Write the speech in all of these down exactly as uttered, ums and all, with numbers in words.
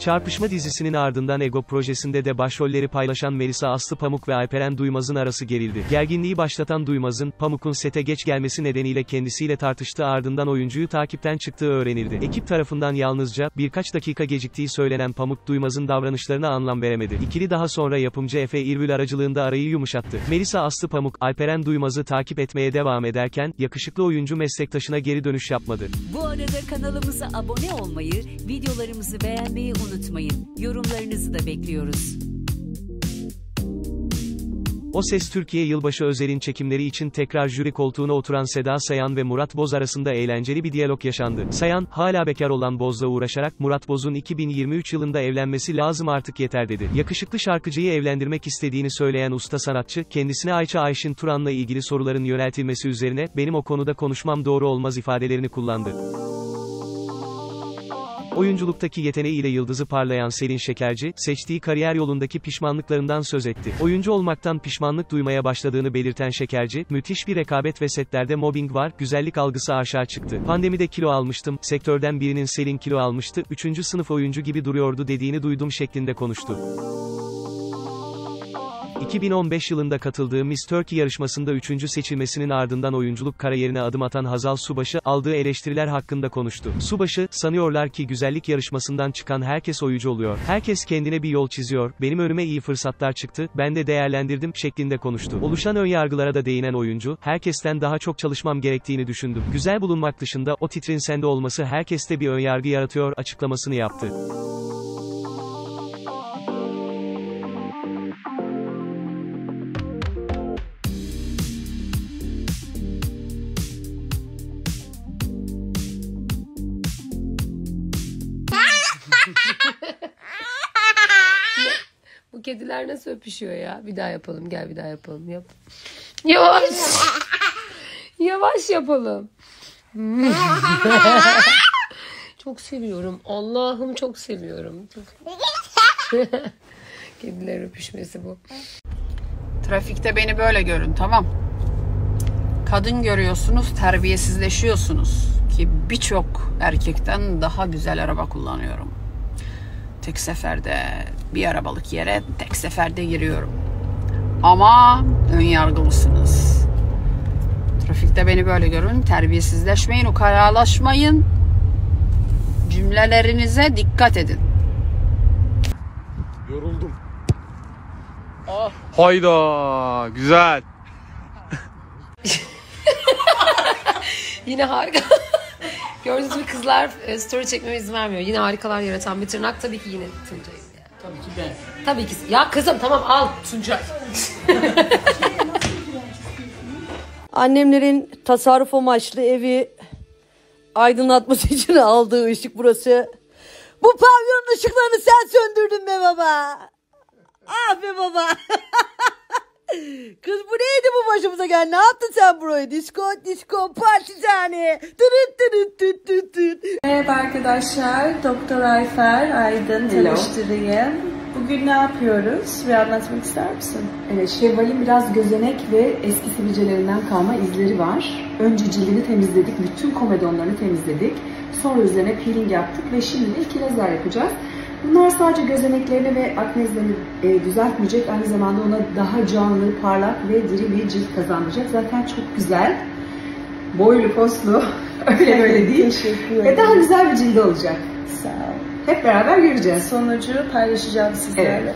Çarpışma dizisinin ardından Ego projesinde de başrolleri paylaşan Melisa Aslı Pamuk ve Alperen Duymaz'ın arası gerildi. Gerginliği başlatan Duymaz'ın, Pamuk'un sete geç gelmesi nedeniyle kendisiyle tartıştığı ardından oyuncuyu takipten çıktığı öğrenildi. Ekip tarafından yalnızca, birkaç dakika geciktiği söylenen Pamuk, Duymaz'ın davranışlarına anlam veremedi. İkili daha sonra yapımcı Efe İrvül aracılığında arayı yumuşattı. Melisa Aslı Pamuk, Alperen Duymaz'ı takip etmeye devam ederken, yakışıklı oyuncu meslektaşına geri dönüş yapmadı. Bu arada kanalımıza abone olmayı, videolarımızı beğenmeyi unutmayın. Yorumlarınızı da bekliyoruz. O Ses Türkiye yılbaşı özelin çekimleri için tekrar jüri koltuğuna oturan Seda Sayan ve Murat Boz arasında eğlenceli bir diyalog yaşandı. Sayan, hala bekar olan Boz'la uğraşarak, Murat Boz'un iki bin yirmi üç yılında evlenmesi lazım artık yeter dedi. Yakışıklı şarkıcıyı evlendirmek istediğini söyleyen usta sanatçı, kendisine Ayça Ayşin Turan'la ilgili soruların yöneltilmesi üzerine, benim o konuda konuşmam doğru olmaz ifadelerini kullandı. Oyunculuktaki yeteneğiyle yıldızı parlayan Selin Şekerci, seçtiği kariyer yolundaki pişmanlıklarından söz etti. Oyuncu olmaktan pişmanlık duymaya başladığını belirten Şekerci, müthiş bir rekabet ve setlerde mobbing var, güzellik algısı aşağı çıktı. Pandemide kilo almıştım, sektörden birinin Selin kilo almıştı, üçüncü sınıf oyuncu gibi duruyordu dediğini duydum şeklinde konuştu. iki bin on beş yılında katıldığı Miss Turkey yarışmasında üçüncü seçilmesinin ardından oyunculuk kariyerine adım atan Hazal Subaşı, aldığı eleştiriler hakkında konuştu. Subaşı, sanıyorlar ki güzellik yarışmasından çıkan herkes oyuncu oluyor. Herkes kendine bir yol çiziyor, benim önüme iyi fırsatlar çıktı, ben de değerlendirdim, şeklinde konuştu. Oluşan önyargılara da değinen oyuncu, herkesten daha çok çalışmam gerektiğini düşündüm. Güzel bulunmak dışında, o titrin sende olması herkeste bir önyargı yaratıyor, açıklamasını yaptı. Bu kediler nasıl öpüşüyor ya? Bir daha yapalım. Gel bir daha yapalım. Yap. Yavaş. Yavaş yapalım. Çok seviyorum. Allah'ım çok seviyorum. Kediler öpüşmesi bu. Trafikte beni böyle görün, tamam. Kadın görüyorsunuz, terbiyesizleşiyorsunuz. Ki birçok erkekten daha güzel araba kullanıyorum. Tek seferde bir arabalık yere tek seferde giriyorum. Ama önyargılısınız. Trafikte beni böyle görün, terbiyesizleşmeyin, ukayalaşmayın. Cümlelerinize dikkat edin. Yoruldum. Ah. Hayda, güzel. Yine harika. Gördüğünüz gibi kızlar story çekmeme izin vermiyor. Yine harikalar yaratan bir tırnak tabii ki yine Tuncay'ın. Yani. Tabii ki ben. Tabii ki. Ya kızım tamam al Tuncay. Annemlerin tasarruf amaçlı evi aydınlatması için aldığı ışık burası. Bu pavyonun ışıklarını sen söndürdün be baba. Ah be baba. Kız bu neydi bu başımıza gel? Ne yaptın sen burayı? Disko, disko, partizane. Tırıt tırıt tırıt tırıt tırıt. Merhaba arkadaşlar. Doktor Ayfer Aydın tanıştırayım. Bugün ne yapıyoruz? Bir anlatmak ister misin? Evet, Şevval'in biraz gözenek ve eski sivilcelerinden kalma izleri var. Önce cildini temizledik, bütün komedonlarını temizledik. Sonra üzerine peeling yaptık ve şimdi de lazer yapacağız. Bunlar sadece gözeneklerini ve akne izlerini e, düzeltmeyecek, aynı zamanda ona daha canlı, parlak ve diri bir cilt kazandıracak. Zaten çok güzel, boylu, poslu, öyle böyle değil. Teşekkür ederim. Ve daha güzel bir cildi olacak. Sağ ol. Hep beraber göreceğiz. Sonucu paylaşacağım sizlerle. Evet.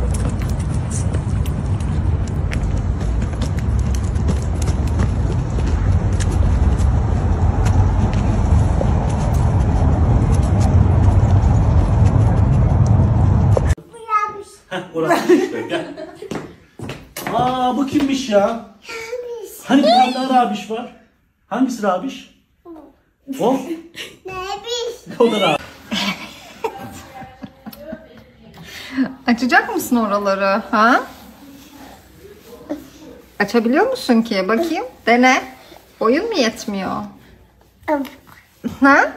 Orası işte gel. Aa bu kimmiş ya? Hani bir tane daha Rabiş var? Hangisi Rabiş? O? Rabiş. O da Rabiş. Açacak mısın oraları? Ha? Açabiliyor musun ki? Bakayım. Dene. Boyun mu yetmiyor? Ha?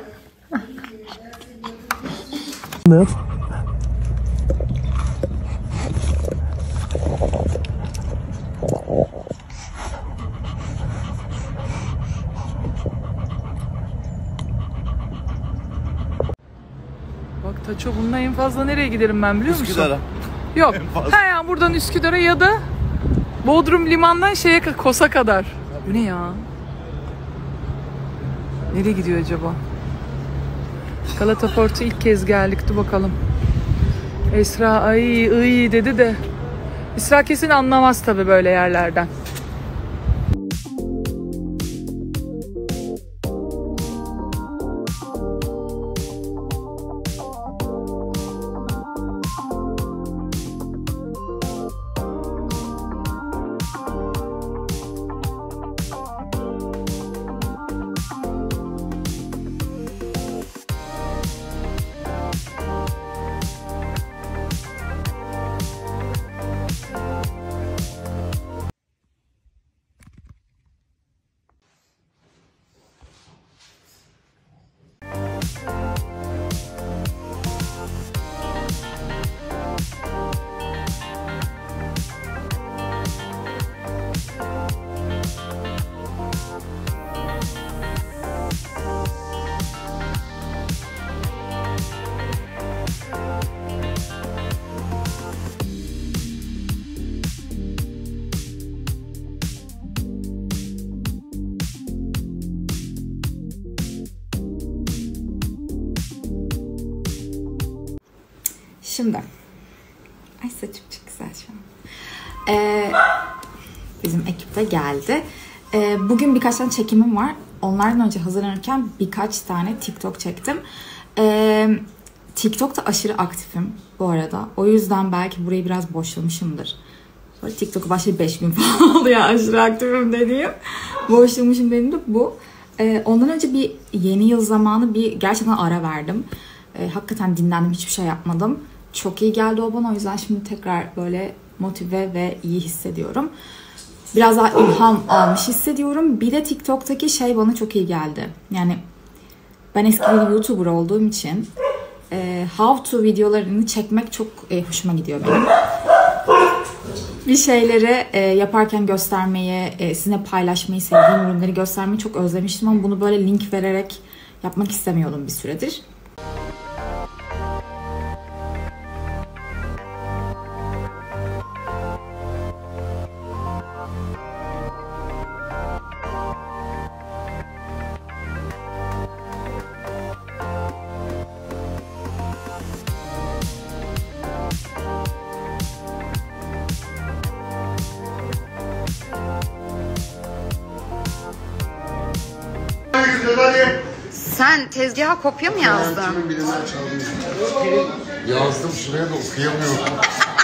Ne? bak Taço, bununla en fazla nereye giderim ben biliyor musun? Üsküdar'a. Yok. Ha ya buradan Üsküdar'a ya da Bodrum limandan şeye Kos'a kadar. Bu ne ya? Nereye gidiyor acaba? Galata Port'a ilk kez geldik. Dur bakalım. Esra ay iyi dedi de. Esra kesin anlamaz tabii böyle yerlerden. Şimdi, ay saçım çok güzel şu an. Ee, bizim ekip de geldi. Ee, bugün birkaç tane çekimim var. Onlardan önce hazırlanırken birkaç tane TikTok çektim. Ee, TikTok'ta aşırı aktifim bu arada. O yüzden belki burayı biraz boşlamışımdır. Sonra TikTok'a başlayıp beş gün falan oldu ya aşırı aktifim dediğim. Boşlamışım dediğim de bu. Ee, ondan önce bir yeni yıl zamanı bir gerçekten ara verdim. Ee, hakikaten dinlendim, hiçbir şey yapmadım. Çok iyi geldi o bana. O yüzden şimdi tekrar böyle motive ve iyi hissediyorum. Biraz daha ilham almış hissediyorum. Bir de TikTok'taki şey bana çok iyi geldi. Yani ben eskiden YouTuber olduğum için e, how to videolarını çekmek çok e, hoşuma gidiyor benim. Bir şeyleri e, yaparken göstermeyi, e, sizinle paylaşmayı, sevdiğim ürünleri göstermeyi çok özlemiştim ama bunu böyle link vererek yapmak istemiyordum bir süredir. Sen tezgaha kopya mı yazdın? Yazdım, şuraya da okuyamıyorum.